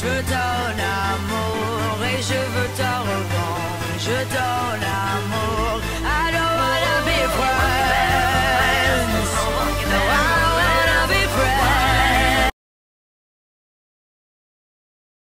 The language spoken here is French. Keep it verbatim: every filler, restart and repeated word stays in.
Je donne amour et je veux te revendre. Je donne amour.